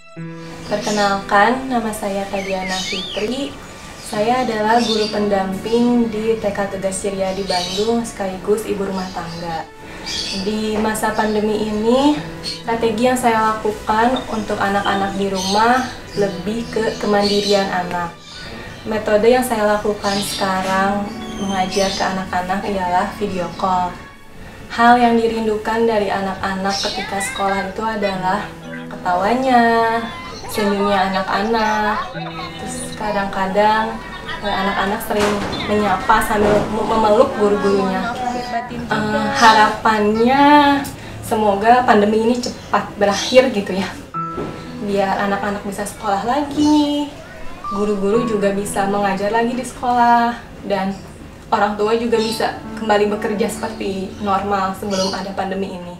Perkenalkan, nama saya Tadiana Fitri. Saya adalah guru pendamping di TK Tegas Ceria di Bandung, sekaligus ibu rumah tangga. Di masa pandemi ini, strategi yang saya lakukan untuk anak-anak di rumah lebih ke kemandirian anak. Metode yang saya lakukan sekarang mengajar ke anak-anak ialah video call. Hal yang dirindukan dari anak-anak ketika sekolah itu adalah ketawanya, senyumnya anak-anak. Terus kadang-kadang anak-anak sering menyapa sambil memeluk guru-gurunya. Harapannya semoga pandemi ini cepat berakhir gitu ya. Biar anak-anak bisa sekolah lagi, guru-guru juga bisa mengajar lagi di sekolah, dan orang tua juga bisa kembali bekerja seperti normal sebelum ada pandemi ini.